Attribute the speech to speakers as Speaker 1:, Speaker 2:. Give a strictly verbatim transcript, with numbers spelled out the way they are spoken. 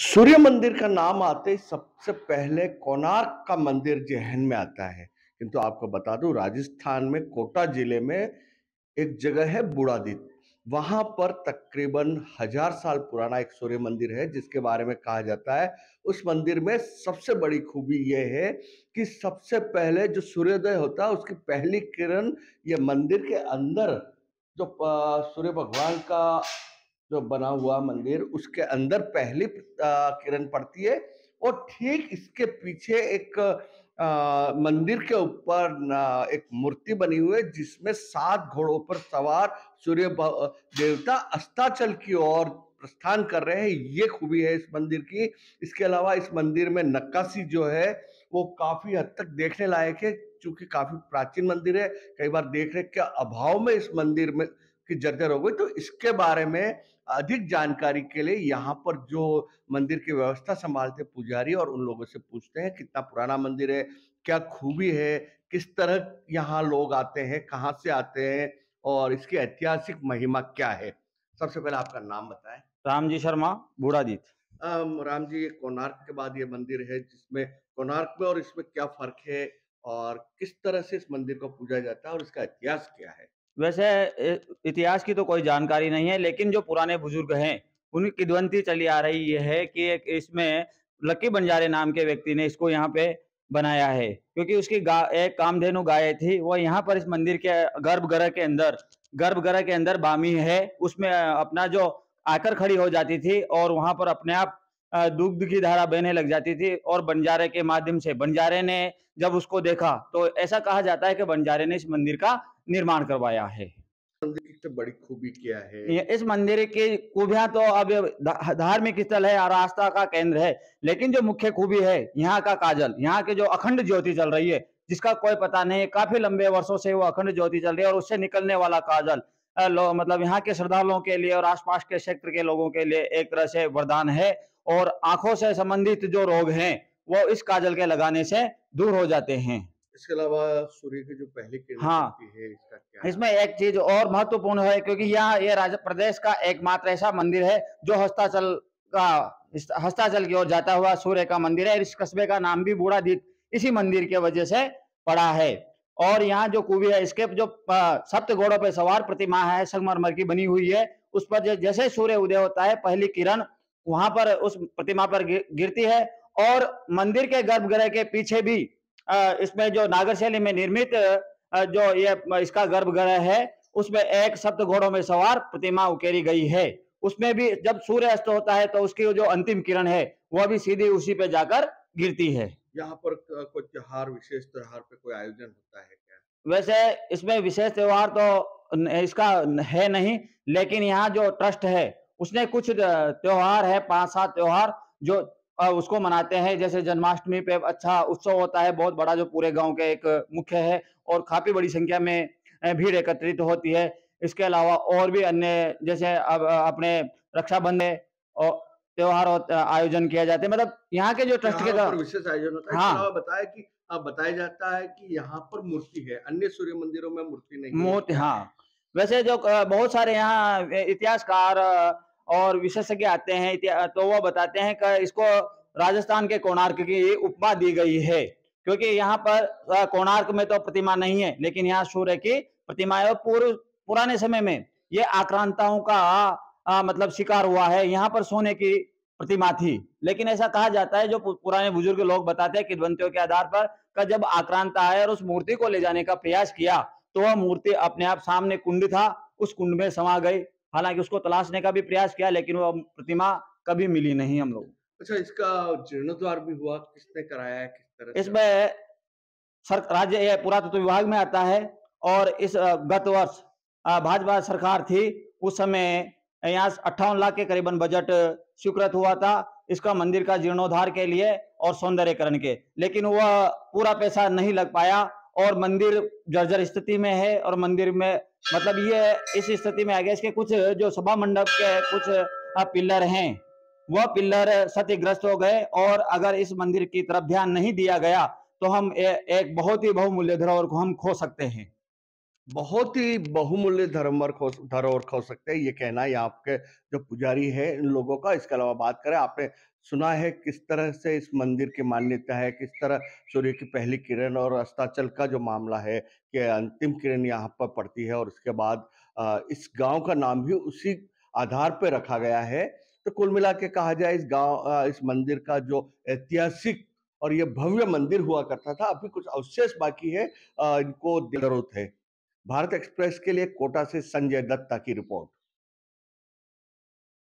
Speaker 1: सूर्य मंदिर का नाम आते ही सबसे पहले कोणार्क का मंदिर ज़हन में आता है। किंतु आपको बता दूं, राजस्थान में कोटा जिले में एक जगह है बूढ़ादीप। वहां पर तकरीबन हजार साल पुराना एक सूर्य मंदिर है, जिसके बारे में कहा जाता है उस मंदिर में सबसे बड़ी खूबी यह है कि सबसे पहले जो सूर्योदय होता है उसकी पहली किरण ये मंदिर के अंदर जो प- सूर्य भगवान का जो बना हुआ मंदिर उसके अंदर पहली अ, किरण पड़ती है। और ठीक इसके पीछे एक अ, मंदिर के ऊपर न एक मूर्ति बनी हुई है, जिसमें सात घोड़ों पर सवार सूर्य भ देवता अस्ताचल की ओर प्रस्थान कर रहे हैं। ये खूबी है इस मंदिर की। इसके अलावा इस मंदिर में नक्काशी जो है वो काफ़ी हद तक देखने लायक है, चूँकि काफ़ी प्राचीन मंदिर है। कई बार देख-रेख के अभाव में इस मंदिर में की जर्जर हो गई। तो इसके बारे में अधिक जानकारी के लिए यहाँ पर जो मंदिर की व्यवस्था संभालते पुजारी और उन लोगों से पूछते हैं कितना पुराना मंदिर है, क्या खूबी है, किस तरह यहाँ लोग आते हैं, कहाँ से आते हैं और इसकी ऐतिहासिक महिमा क्या है? सबसे पहले आपका नाम बताएँ।
Speaker 2: रामजी शर्मा, बूढ़ाजीत।
Speaker 1: अम, राम जी, ये कोणार्क के बाद ये मंदिर है, जिसमें कोणार्क में और इसमें क्या फ़र्क है और किस तरह से इस मंदिर को पूजा जाता है और इसका इतिहास क्या है?
Speaker 2: वैसे इ इतिहास की तो कोई जानकारी नहीं है, लेकिन जो पुराने बुजुर्ग हैं, उनकी किंवदंती चली आ रही ये है कि एक इसमें लक्की बंजारे नाम के व्यक्ति ने इसको यहाँ पे बनाया है। क्योंकि उसकी गा एक कामधेनु गाय थी, वो यहाँ पर इस मंदिर के गर्भगृह के अंदर गर्भगृह के अंदर बामी है, उसमें अ, अपना जो आकर खड़ी हो जाती थी और वहाँ पर अपने आप अ, दूध की धारा बहने लग जाती थी और बंजारे के माध्यम से बंजारे ने जब उसको देखा, तो ऐसा कहा जाता है कि बंजारे ने इस मंदिर का निर्माण करवाया है।
Speaker 1: मंदिर की सबसे बड़ी खूबी क्या है?
Speaker 2: ये इस मंदिर की खूबियाँ तो अब धा धार्मिक स्थल है और आस्था का केंद्र है, लेकिन जो मुख्य खूबी है, यहाँ का काजल, यहाँ की जो अखंड ज्योति चल रही है, जिसका कोई पता नहीं है, काफ़ी लंबे वर्षों से वो अखंड ज्योति चल रही है और उससे निकलने वाला काजल अ, लो मतलब यहाँ के श्रद्धालुओं के लिए और आस-पास के क्षेत्र के लोगों के लिए एक तरह से वरदान है और आँखों से संबंधित जो रोग हैं, वो इस काजल के लगाने से दूर हो जाते हैं।
Speaker 1: इसके अलावा सूर्य की जो पहली किरणें
Speaker 2: हाँ।
Speaker 1: पड़ती है, इसका क्या
Speaker 2: इसमें
Speaker 1: नाम है?
Speaker 2: एक चीज़ और महत्वपूर्ण है क्योंकि यहाँ ये राज प्रदेश का एकमात्र ऐसा मंदिर है जो हस्ताचल का इस हस्ताचल की ओर जाता हुआ सूर्य का मंदिर है। इस कस्बे का नाम भी बूढ़ादीप इसी मंदिर की वजह से पड़ा है। और यहाँ जो खूबी है इसके जो अ, सप्त घोड़ों पे सवार प्रतिमा है संगमरमर की बनी हुई है। उस पर ज जैसे सूर्य उदय होता है पहली किरण वहाँ पर उस प्रतिमा पर गिर गिरती है और मंदिर के गर्भगृह के पीछे भी अ, इसमें जो नागर शैली में निर्मित अ, जो ये इसका गर्भगृह है, उसमें एक सप्त घोड़ों में सवार प्रतिमा उकेरी गई है। उसमें भी जब सूर्य अस्त होता है तो उसकी जो अंतिम किरण है, वह भी सीधी उसी पे जाकर गिरती है।
Speaker 1: यहाँ पर क कोई त्योहार, विशेष त्योहार पे कोई आयोजन होता है क्या?
Speaker 2: वैसे इसमें विशेष त्योहार तो न इसका न है नहीं, लेकिन यहाँ जो ट्रस्ट है, उसने कुछ अ, त्योहार है पाँच सात त्योहार जो अ, उसको मनाते हैं। जैसे जन्माष्टमी पे अच्छा उत्सव होता है, बहुत बड़ा जो पूरे गाँव के एक मुख्य है और काफ़ी बड़ी संख्या में अ, भीड़ एकत्रित होती है। इसके अलावा और भी अन्य जैसे अब अ, अपने रक्षाबंधन औ त्योहार होत आयोजन किया जाता है। मतलब यहाँ के जो ट्रस्ट के
Speaker 1: त्योहारों
Speaker 2: द
Speaker 1: पर विशेष आयोजन होता है। इसके अलावा
Speaker 2: हाँ।
Speaker 1: बताया कि अ, बताया जाता है कि यहाँ पर मूर्ति है, अन्य सूर्य मंदिरों में मूर्ति नहीं है,
Speaker 2: मूर्ति
Speaker 1: क्या है?
Speaker 2: हाँ। वैसे जो क बहुत सारे यहाँ ए इतिहासकार अ, और विशेषज्ञ आते हैं इतिहा तो वो बताते हैं कि इसको राजस्थान के कोणार्क की उपमा दी गई है। क्योंकि यहाँ पर अ, कोणार्क में तो प्रतिमा नहीं है, लेकिन यहाँ सूर्य की प्रतिमा है और पूर्व पुराने समय में ये आक्रांताओं का अ, मतलब शिकार हुआ है। यहाँ पर सोने की प्रतिमा थी। लेकिन ऐसा कहा जाता है जो पु पुराने बुजुर्ग लोग बताते हैं किंवदंतियों के आधार पर कि जब आक्रांत आए और उस मूर्ति को ले जाने का प्रयास किया तो वह मूर्ति अपने आप सामने कुंड था, उस कुंड में समा गई। हालाँकि उसको तलाशने का भी प्रयास किया लेकिन वो प्रतिमा कभी मिली नहीं हम लोग।
Speaker 1: अच्छा, इसका जीर्णोद्धार भी हुआ, किसने कराया है, किस तरह से आप
Speaker 2: इसमें सर राज्य ये पुरातत्व विभाग में आता है और इस अ, गत वर्ष अ, भाजपा सरकार थी, उस समय यहाँ अट्ठावन लाख के करीबन बजट स्वीकृत हुआ था, इसका मंदिर का जीर्णोद्धार के लिए और सौंदर्यीकरण के। लेकिन वह पूरा पैसा नहीं लग पाया और मंदिर जर्जर स्थिति में है और मंदिर में मतलब ये इस स्थिति में आ गया इसके कुछ जो सभा मंडप के कुछ अ, पिलर हैं, वह पिलर क्षतिग्रस्त हो गए और अगर इस मंदिर की तरफ ध्यान नहीं दिया गया तो हम ए, एक बहुत ही बहुमूल्य धरोहर को हम खो सकते हैं।
Speaker 1: बहुत ही बहुमूल्य धरोहर खो धरोहर खो सकते हैं, ये कहना है यहाँ के जो पुजारी हैं इन लोगों का। इसके अलावा बात करें, आपने सुना है किस तरह से इस मंदिर की मान्यता है, किस तरह सूर्य की पहली किरण और अस्ताचल का जो मामला है कि अंतिम किरण यहाँ पर पड़ती है और उसके बाद अ, इस गाँव का नाम भी उसी आधार पे रखा गया है। तो कुल मिला के कहा जाए इस गाँव अ, इस मंदिर का जो ऐतिहासिक और ये भव्य मंदिर हुआ करता था, अभी कुछ अवशेष बाकी है, अ, इनको ज़रूरत है। भारत एक्सप्रेस के लिए कोटा से संजय दत्ता की रिपोर्ट।